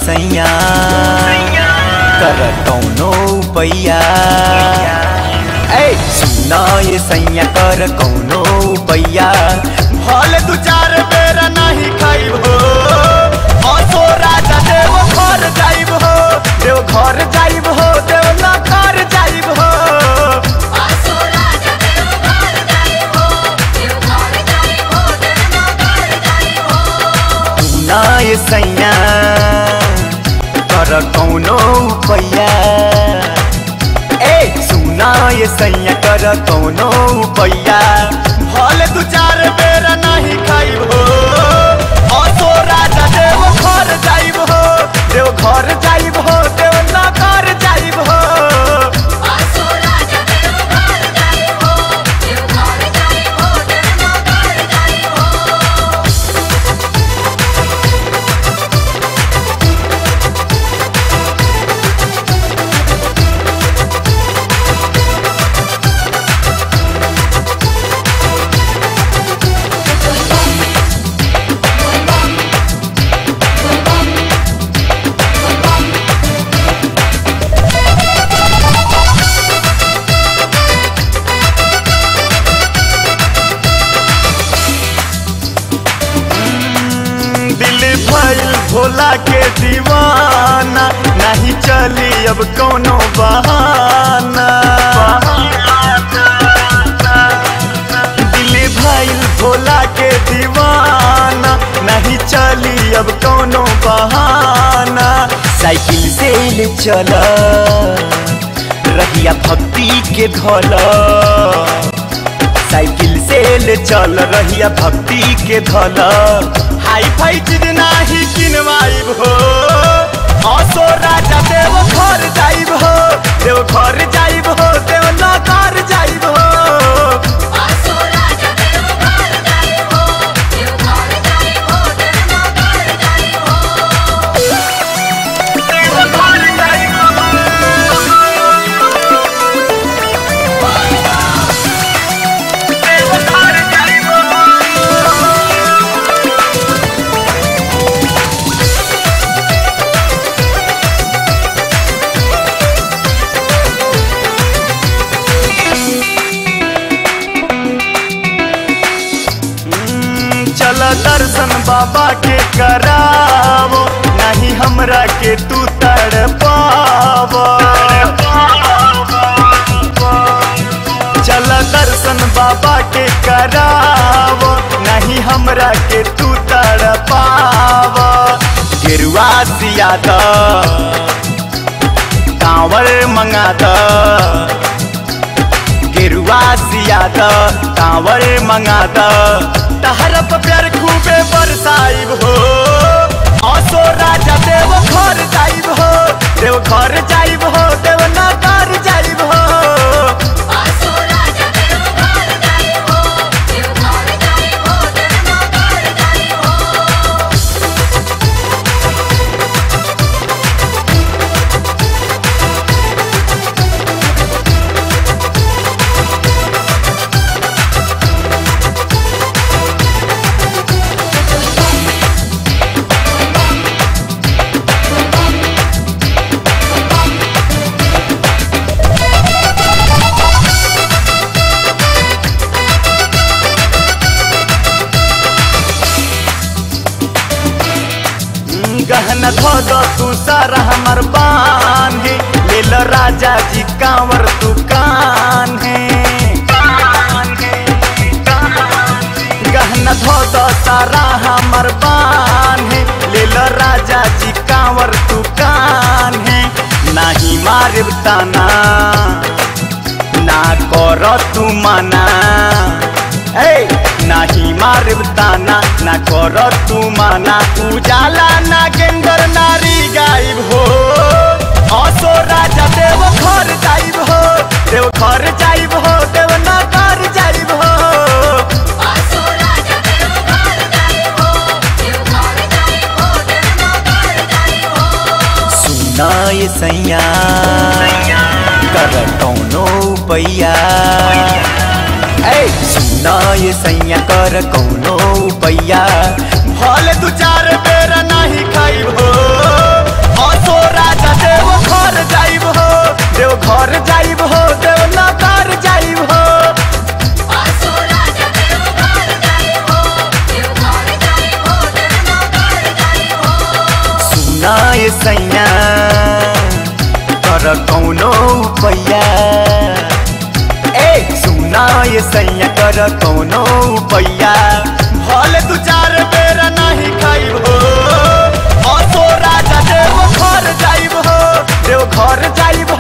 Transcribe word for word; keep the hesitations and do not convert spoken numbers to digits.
सैया कर कौनो पैया। ए सुना ये सैया कर कौनो पैया, भले दू चार बेर नहीं खाइब हो, असो राजा देव घर जाइब हो, देव घर जाइब हो, देव ना घर जाइब हो। सुना ये सैया कर कौनो पैया। ए सुना ये सैया कर कौनो पैया, भले दू चार बेर नहीं खाइब हो, असो राजा देव घर जाइब हो, देव घर जाइब हो, देव ना घर जाइब हो। भोला के दीवाना नहीं चली अब कौनो बहाना, दिल भइल भोला के दीवाना नहीं चली अब कौनो बहाना। साइकिल से ले चल रहिया भक्ति के धोला, साइकिल से ले चल रहिया भक्ति के धोला। हाई फाई चीज नाही किनवाइब हो, असो राजा देव घर जाइब हो, देव घर जाइब हो, देव ना घर जाइब हो। दर्शन बाबा के करावो, नहीं हमरा के तू तड़पावो। चल दर्शन बाबा के करावो, नहीं हमरा के तू तड़पावो। गेरुआ सिया द कांवर मंगा द, गेरुआ सिया द कांवर मंगा द, तहरप प्यार खूबे बरसाइब हो, असो राजा देव घर जाइब हो, देव घर जाइब हो, देव ना घर जाइब हो। गहना धो दो तू सारा हमर बान है, ले लो राजा जी कांवर तू कान है। गहना धो दो सारा हमर बान है, ले लो राजा जी कांवर तू कान है। नहीं मारे ताना ना करो तू मना, ए नहीं मारे ताना ना करो तू माना। उजाला ना गेंदर नारी गायब हो, असो राजा देव घर जाइब हो, देव घर जाइब हो, देव ना घर जाइब हो। सुना ये सैया कर कौनो पैया। ए सुना ये सैया कर कौनो पैया, भले दू चार बेर नहीं खाइब हो, कर कौनो पैया। ए सुना ये सैया कर कौनो पैया, भले दू चार बेर नहीं खाइब हो, असो राजा देव घर जाइब हो, देव घर जाइब